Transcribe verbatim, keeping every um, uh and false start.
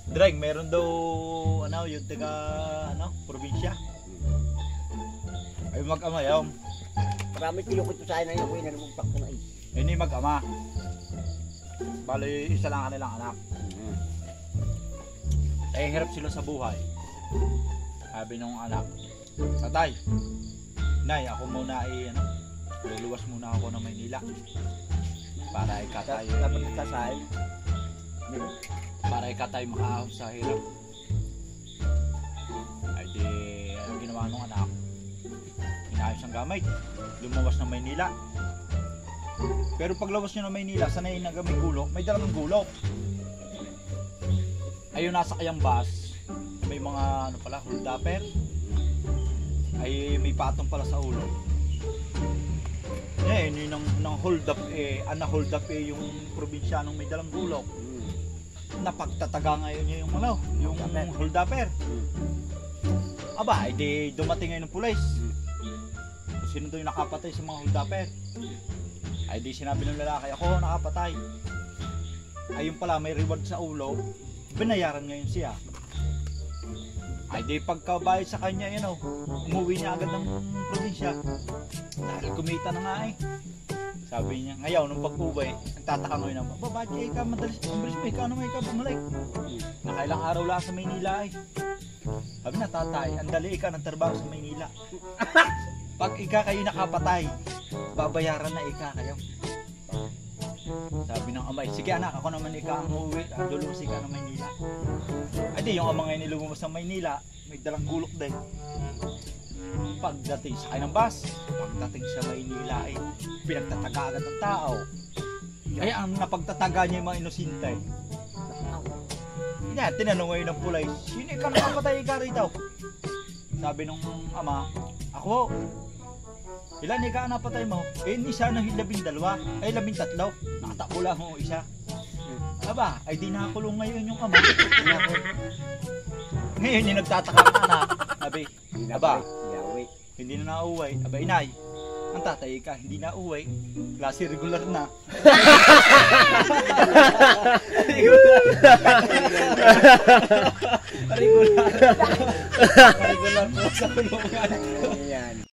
Dreng, meron daw, ano, yung taga, ano, probinsya. Ay mag-ama yun. Marami tilukot sa akin na yung kuya na lumugpak ko na eh. Hindi mag-ama. Bali, isa lang kanilang anak. Eh, hirap sila sa buhay. Sabi nung anak, tatay, nay, ako muna ay, ano, luluwas muna ako ng Maynila. Para ikatay. Dapat nagkasay. Para ikatay makaahos sa hirap. Ay di, ang ginawa nung anak, inayos ang gamay, lumawas ng Maynila. Pero paglawas nyo ng Maynila, sanay na may gulok, may dalang gulok. Ayun, nasa kayang bus, may mga ano pala, holdapper. Ay may patong pala sa ulo. Eh, yun yung nang hold up eh, ang hold up eh yung probinsyanong may dalang gulok. Napagtataga ngayon niya yung ano, yung holdapper. Aba, edi dumating ngayon ng pulis. Kung sino daw yung nakapatay sa mga holdapper. Ay di sinabi ng lalaki, ako nakapatay. Ayun pala, may reward sa ulo, binayaran ngayon siya. Ay di pagkabayad sa kanya, yun o, umuwi niya agad ng probinsya. Dahil kumita na nga eh. Sabi niya, ngayon, nung pag-uwi, nagtataka ngayon naman, ba, ba't ka madalis, madalis pa, ikaw naman ikaw bumalik. Nakailang araw lang sa Maynila eh. Sabi na, tatay, ang dali ka ng trabaho sa Maynila. Pag ika kayo nakapatay, babayaran na ika kayo. Sabi ng amay, sige anak, ako naman ika ang uuwi, lulubos ika ng Maynila. Ay di, yung ama ngayon nilumabas ng Maynila, may dalang gulok din. Pagdating sa kanyang bus, pagdating sa Maynila ay pinagtataga agad ng tao. Ay ang napagtataga niya yung mga inosinte. Yan, tinanong ngayon ng pulay, sino ikaw nakapatay ka rito? Sabi nung ama, ako. Ilan ika napatay mo? Eh hindi sana labing dalawa, ay labing tatlo. Nakatakbo lang mo isa. Aba, ay di nakakulong ngayon yung ama. Ngayon yung nagtataka ang anak. Sabi, aba, hindi na nauwi. Aba, inay, ang tatay ka, hindi na uwi. Klase regular na. Regular. Regular. Regular po sa kulungan.